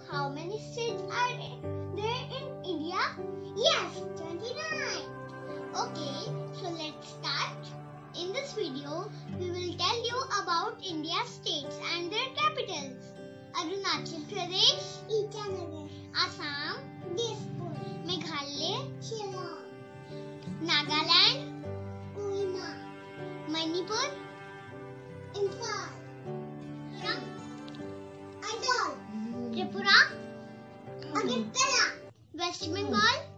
how many states are there in India? Yes, 29. Okay, so let's start. In this video, we will tell you about India's states and their capitals. Arunachal Pradesh, Itanar, Assam, Dispur, Meghalaya, Shillong, Nagaland, Kohima, Manipur, Imphal, Tripura, Agartala, West Bengal,